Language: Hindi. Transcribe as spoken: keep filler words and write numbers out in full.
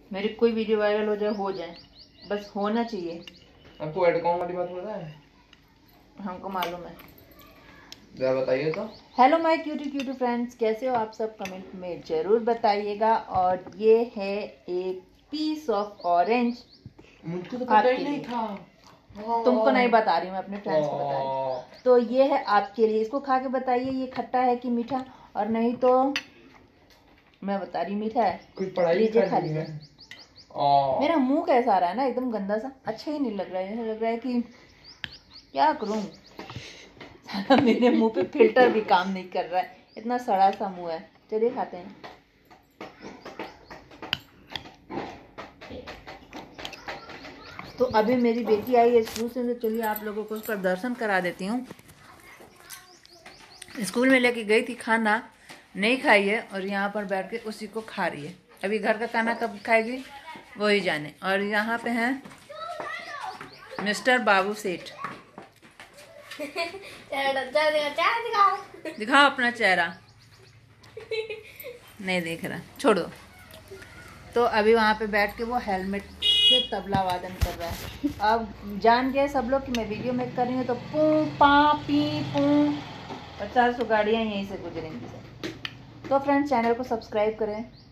मेरी कोई वीडियो वायरल हो जाए हो जाए, बस होना चाहिए। आपको एडकॉम वाली बात पता है? हमको मालूम है। जरा बताइए तो। Hello my cutie cutie friends, कैसे हो आप सब? कमेंट में ज़रूर बताइएगा। और ये है एक पीस ऑफ ऑरेंज। मुझको तो पता ही नहीं था। तुमको नहीं बता रही, मैं अपने फ्रेंड्स को बता रही। तो ये है आपके लिए, इसको खा के बताइए ये खट्टा है कि मीठा। और नहीं तो मैं बता रही मीठा है। लीजिए खा लीजिए। मेरा मुंह कैसा आ रहा है ना, एकदम गंदा सा, अच्छा ही नहीं लग रहा है। लग रहा है कि क्या करूं, मेरे मुंह पे फिल्टर भी काम नहीं कर रहा है, इतना सड़ा सा मुंह है। चलिए खाते हैं। तो अभी मेरी बेटी आई है स्कूल से, तो चलिए आप लोगों को उसका दर्शन करा देती हूँ। स्कूल में लेके गई थी, खाना नहीं खाई है और यहाँ पर बैठ के उसी को खा रही है। अभी घर का खाना कब खाएगी वही जाने। और यहाँ पे हैं मिस्टर बाबू सेठ। दिखाओ अपना चेहरा, नहीं देख रहा, छोड़ो। तो अभी वहाँ पे बैठ के वो हेलमेट से तबला वादन कर रहा है। अब जान गए सब लोग कि मैं वीडियो मेक कर रही हूँ, तो पू पा पी पू पचास सौ गाड़ियाँ यहीं से गुजरेंगी। तो फ्रेंड्स, चैनल को सब्सक्राइब करें।